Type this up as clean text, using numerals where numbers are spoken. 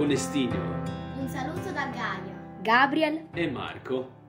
Conestigno, Un saluto da Gaia, Gabriel e Marco.